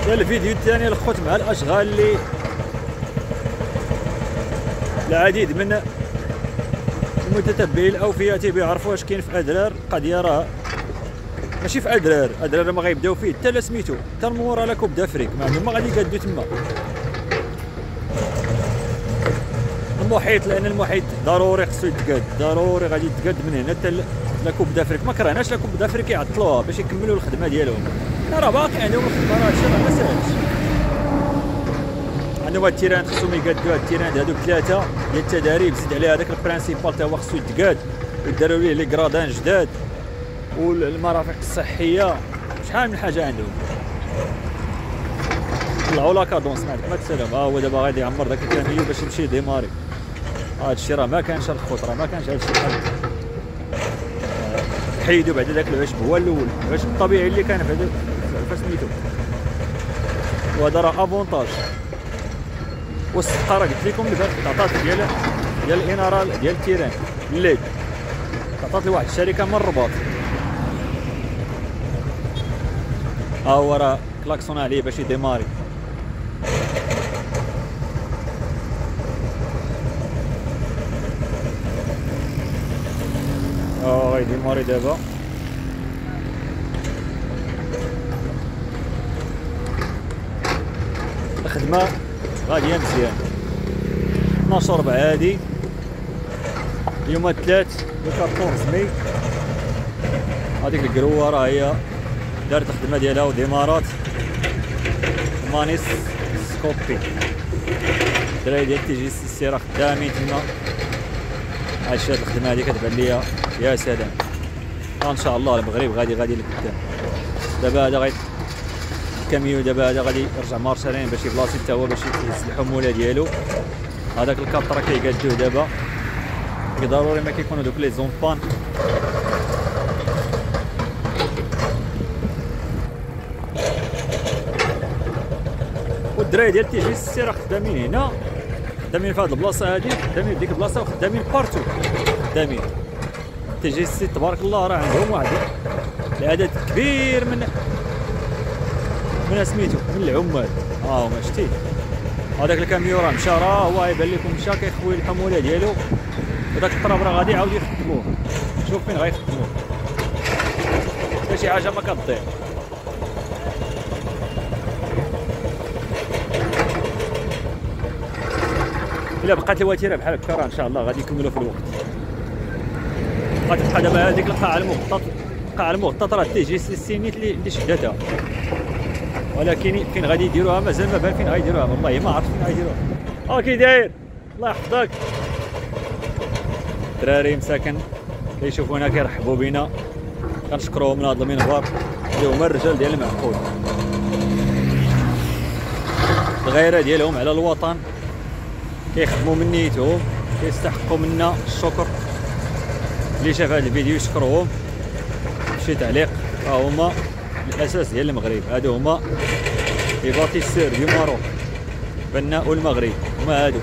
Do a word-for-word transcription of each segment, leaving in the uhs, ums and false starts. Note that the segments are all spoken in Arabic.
الفيديو الثاني الخوت مع الاشغال اللي العديد من المتتبعين الاوفياء تيعرفوا واش كاين في ادرار. القضيه راه ماشي في ادرار، ادرار ما غيبداو فيه حتى لا سميتو حتى المورا لا كوب دافريك ما عندهم ما غادي يقادو تما. المحيط لان المحيط ضروري خصو يتقاد، ضروري غادي يتقاد من هنا حتى لا كوب دافريك. ما كرهناش لا كوب دافريك يعطلوها باش يكملوا الخدمه ديالهم، راه باقي عندهم الخدمه، راه هادشي راه ما ساهلش. عندهم هاد التيران خصهم يقادو، هاد التيران هادوك ثلاثه ديال التداريب، زيد عليها هذاك البرانسيبال تا هو خصو يتقاد ويداروا ليه لي كرادان جداد والمرافق الصحيه، شحال من حاجه عندهم. طلعوا لا كادونس معك ما تسلم، ها هو دابا غادي يعمر داك الكاميو باش يمشي ديماري. هاد الشيء راه ما كانش الخوت، راه ما كانش هاد الشيء بحال حيدوا بعد داك العشب، هو الاول العشب الطبيعي اللي كان في هذا فسميتو، وهذا راه افونتاج. والسقه راه قلت لكم البارح تعطات ديال ديال الاناره ديال التيران الليد، تعطات لواحد الشركه من الرباط. ها هو راه كلاكسونا عليه باش يديماري. اه غيديماري دابا. الخدمه غاديه مزيان. اثناش ربعة هادي اليوم الثلاث أربعطاش مي. هذيك الكروه راه هي دارت الخدمه ديالها وديمارات. مانيس سكوبي الدراري ديال تي جي سي راه خدامين تما. عاد هاد الخدمه هادي كتبان ليا يا سلام. ان شاء الله المغرب غادي غادي لقدام. دابا هذا غادي الكاميو دابا هذا غادي يرجع مارشالين باش يبلاصي حتى هو باش يهز الحموله ديالو. هذاك الكابط راه كيقادوه دابا، ضروري ما كيكونوا دوك لي زون بان. والدراري ديال تي جي سي راه خدامين هنا، خدامين في هاد البلاصه هادي، خدامين في ديك البلاصه، وخدامين بارتو خدامين. تي جي سي تبارك الله راه عندهم واحد العدد كبير من من سميتو من العمال. ها هما شتي هذاك الكاميو راه مشى، راه هو يبان لكم مشى كيخوي الحموله ديالو، وداك الطراب راه غادي يعاودوا يخدموه. شوف فين غيخدموه، حتى شي حاجه ما كتضيع. الا بقات الوتيره بحال هكا راه ان شاء الله غادي يكملوا في الوقت. غتبقى دابا هذيك القاعه المغطاه، القاعه المغطاه راه تي جي سي السينيت اللي شداتها، ولكن فين غادي يديروها مازال ما بان فين غيديروها، والله ما عرفت فين غيديروها. ها كي داير الله يحفظك. الدراري مساكن كيشوفونا كيرحبوا بينا، كنشكروهم من هذا المنبر اللي هما الرجال ديال المعقول. الغيره ديالهم على الوطن، كيخدموا من نيتهم، كيستحقوا منا الشكر. اللي شاف هذا الفيديو يشكرهم بشي تعليق. ها هما الاساس ديال المغرب، هادو هما لي باتيسور ديال ماروك، بناء المغرب هما هادو.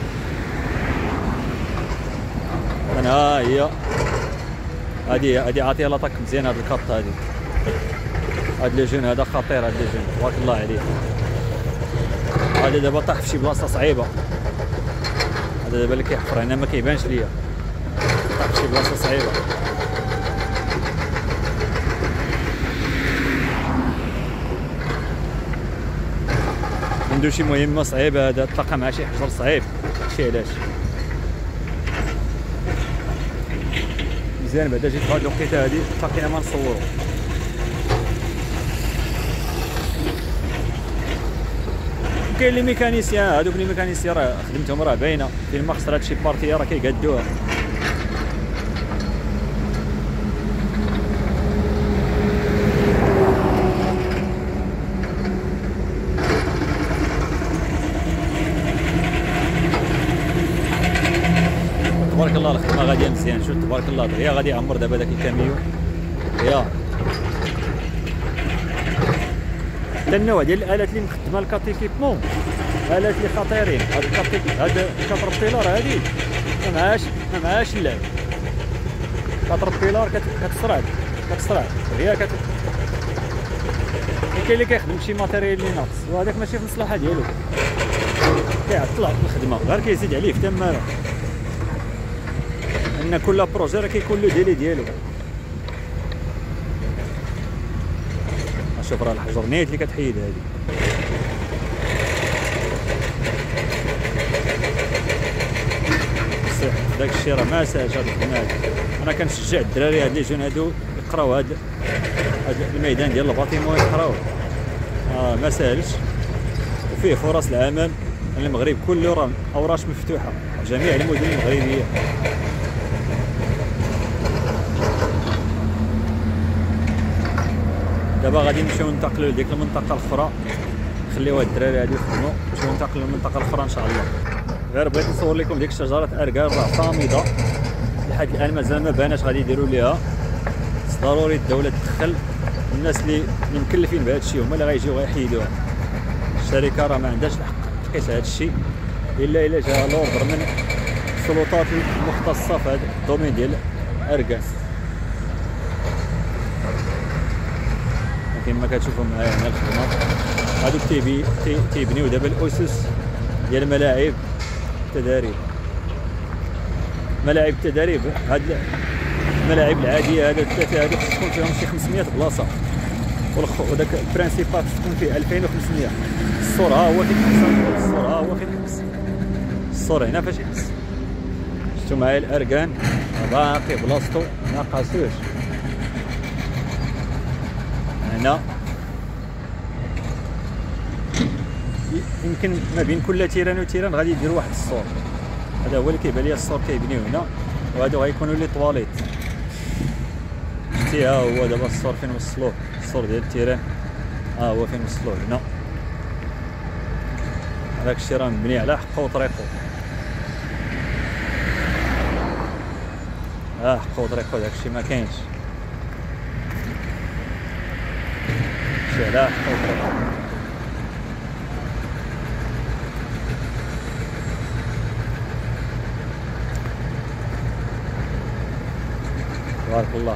ها هي هادي هادي عاطيه لاطاك مزيان. هاد الكاط هادي، هاد لو جون هذا خطير، هاد لو جون تبارك الله عليه. هذا دابا طاح في شي بلاصه صعيبه، هذا دابا اللي كيحفر هنا ما كيبانش ليا، طاح في شي بلاصه صعيبه. عنده شي مهمه صعيبه، هذا تلاقى مع شي حجر صعيب، شي علاش مزيان. بعدا جيت في هاد الوقيته هادي باقينا ما نصورو. كاين لي ميكانيسيان، هادوك لي ميكانيسيان راه خدمتهم راه باينه، فين ما خسرات شي بارتيه راه كيقادوها. تبارك الله الخدمه غاديه مزيان. شوف تبارك الله هي غادي يعمر دابا داك الكاميو. يا هذا النوع ديال الالات اللي مخدمه الكاتيكيبمون، الات اللي خطيرين. هاد الكاتيك هاد كاتربيلار هادي ما معاش ما معاش اللعب. كاتربيلار كتسرع كتسرع هي كت كاين اللي كيخدم شي ماتيريال اللي ناقص وهذاك ماشي في المصلحه ديالو، كيعطل على الخدمه غير كيزيد عليه في تماره، ان كل بروجي راه كيكون له ديلي ديالو. شوف راه الحجر نيت اللي كتحيد هادي. صح داك الشيء راه ما ساهلش هاد الخدمه هادي. انا كنشجع الدراري هاد اللي جون هادو يقراو هاد هاد الميدان ديال الباطيمون يقراوه، اه ما ساهلش وفيه فرص العمل. المغرب كله راه اوراش مفتوحه في جميع المدن المغربيه. دابا غادي نمشيو ننتقلوا لديك المنطقه الاخرى، نخليو هاد الدراري هادو يخدموا نمشيو ننتقلوا للمنطقه الاخرى ان شاء الله. غير بغيت نصور لكم ديك الشجره اركان راه صامده لحد الان مازال ما باناش غادي يديروا ليها، ضروري الدوله تدخل. الناس اللي مكلفين بهذا الشيء هما اللي غيجيو غيحيدوها. الشركه راه ما عندهاش الحق تقيس هذا الشيء الا الا جا لوردر من السلطات المختصه في هذا الدومين ديال اركان. كما كتشوفوا معايا هنا الخدمه هادوك تيبي تيبنيو دابا الاسس ديال ملاعب التدريب. ملاعب التدريب هاد الملاعب العاديه هذا الثلاثه هادو خص تكون فيهم شي خمسمية بلاصه، وداك البرانسيبال خص تكون فيه ألفين وخمسمية. السور ها هو فين يحبس، السور ها هو فين يحبس، السور هنا فاش يحبس. شفتوا معايا الاركان باقي بلاصتو ما قاسوش. هنا يمكن ما بين كل تيران وتيران غادي يديروا واحد السور. هذا هو اللي كيبان لي السور كيبنيو هنا، وهادو غيكونوا لي طواليت. شتي ها هو دابا السور فين وصلوه، السور ديال التيران ها هو فين وصلوه هنا. هذاك الشيء راه مبني على حقه وطريقه، اه حقه وطريقه داك الشيء ما كاينش. على حقه وطريقه. تبارك الله.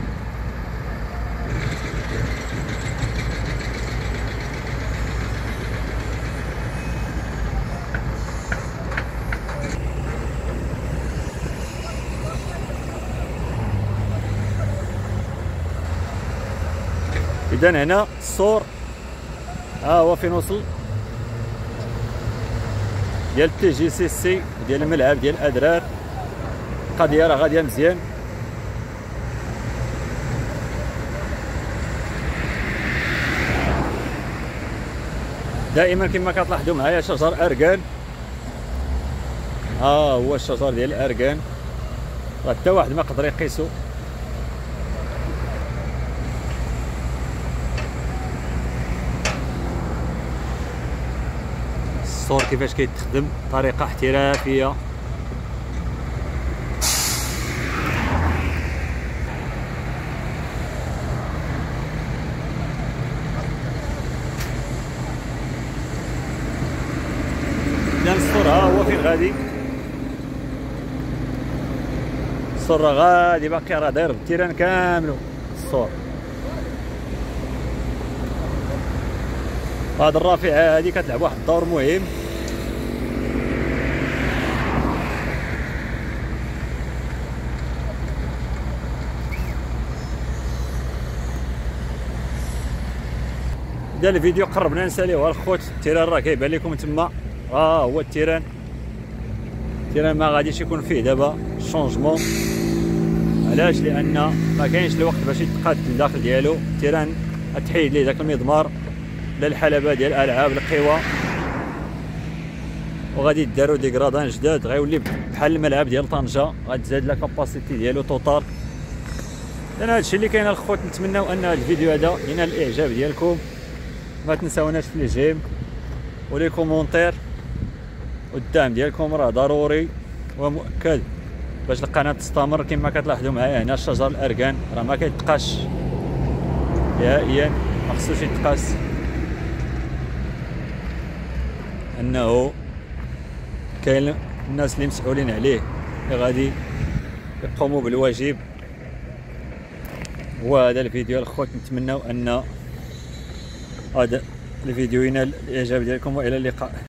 إذن هنا السور ها هو فين وصل ديال تي جي سي سي ديال الملعب ديال الأدرار. القضية راه غادية مزيان. دائما كما كتلاحظوا معايا شجر اركان، ها هو الشجر ديال الاركان راه حتى واحد ما قدر يقيسو. السور كيفاش كيتخدم طريقه احترافيه. إذن السور ها هو فين غادي، السور راه غادي باقي راه داير بالتيران كاملو السور. هاد الرافعة هادي كتلعب واحد الدور مهم. إذا الفيديو قربنا نساليوه الخوت. التيران راه كيبان لكم تما، ها هو التيران. التيران ما غاديش يكون فيه دابا شونجمون. علاش؟ لان ما كاينش الوقت باش يتقاد الداخل ديالو. التيران تحيد ليه داك المضمار للحلبه ديال الالعاب القوى، وغادي يداروا دي كرادان جداد غيولي بحال الملعب ديال طنجه، غتزاد لا كاباسيتي ديالو توتال. انا هادشي اللي كاين الخوت. نتمناو ان هذا الفيديو هذا ينال الاعجاب ديالكم. ما تنساوناش في لي جيم ولي كومونتير، والدعم ديالكم راه ضروري ومؤكد باش القناه تستمر. كما كتلاحظوا معايا هنا الشجر الاركان راه ما كيتقاش نهائيا، ما خصوش يتقاس، انه كاين الناس اللي مسؤولين عليه اللي غادي يقوموا بالواجب. وهذا الفيديو الخوت نتمناو ان هذا الفيديو ينال الاعجاب ديالكم، والى اللقاء.